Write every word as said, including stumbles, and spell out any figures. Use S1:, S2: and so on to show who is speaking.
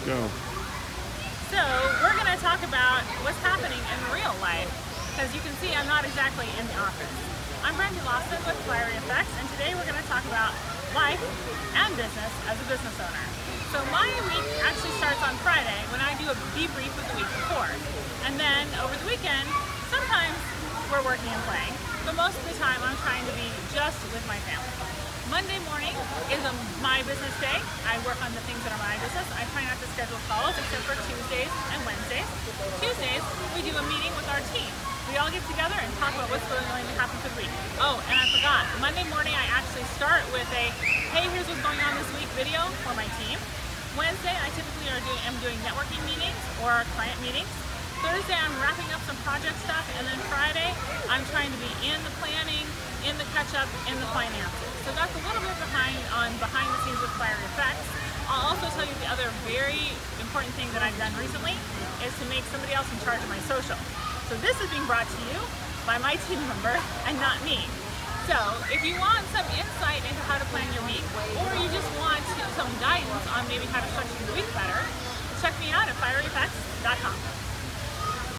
S1: go.
S2: So we're going to talk about what's happening in real life. As you can see, I'm not exactly in the office. I'm Brandy Lawson with FieryFX, and today we're going to talk about life and business as a business owner. So my week actually starts on Friday when I do a debrief with the week before. And then over the weekend, sometimes we're working and playing, but most of the time I'm trying to be just with my family. Monday morning is a my business day. I work on the things that are my business. I try not to schedule calls except for Tuesdays and Wednesdays. Tuesdays, we do a meeting with our team. We all get together and talk about what's going to happen for the week. Oh, and I forgot, Monday morning I actually start with a, hey, here's what's going on this week video for my team. Wednesday, I typically are doing, am doing networking meetings or client meetings. Thursday, I'm wrapping up some project stuff, and then Friday, I'm trying to be in the planning, in the catch-up, in the finances. So that's a little bit behind on behind the scenes with FieryFX. I'll also tell you the other very important thing that I've done recently is to make somebody else in charge of my social. So this is being brought to you by my team member and not me. So if you want some insight into how to plan your week, or you just want some guidance on maybe how to structure your week better, check me out at Fiery F X dot com.